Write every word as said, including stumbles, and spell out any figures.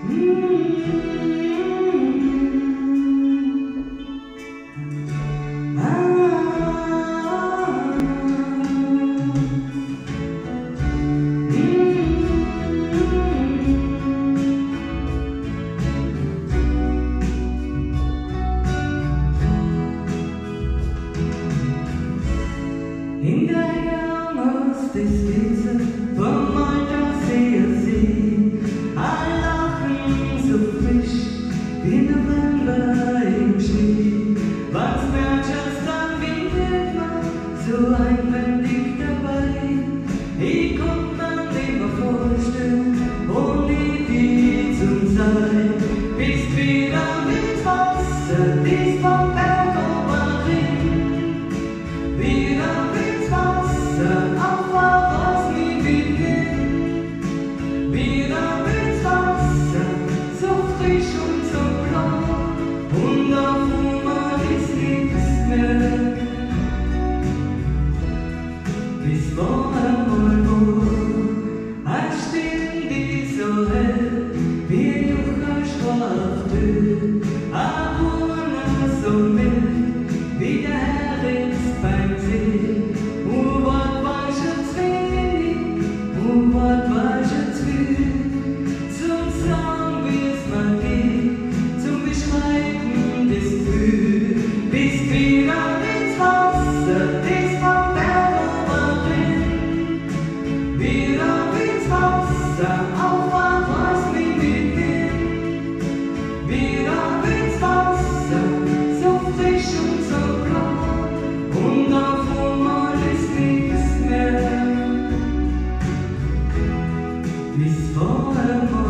Hinterher muss ich lesen, vom Alter sehe sie, ein Lachen so frisch wie November im Schnee. Was Märchers dann windet man so einwendig dabei. Ich guck man lieber vorstellen, ohne die zum Sein. Bist wieder mit Wasser, dies vom Berg oben hin, wieder mit Wasser, auf was nie beginnt. Wieder mit Wasser, so frisch und so blau, und auf einmal ist nichts mehr. Bis vor einmal wo, als stehen die so hell, wie Jucher Schwafte, a Urne so mild, wie der Herr ist beim See. Und was weiß ich zu wenig, und was weiß ich zu viel, zum Sagen, wie es mal geht, zum Beschreiben des Gefühls. Bist wieder ins Wasser, dies vom Berg oben, wieder ins Wasser, auf was nie beginnt. Wieder ins Wasser, so frisch und so blau, und auf einmal ist nichts mehr. Bis vor einmal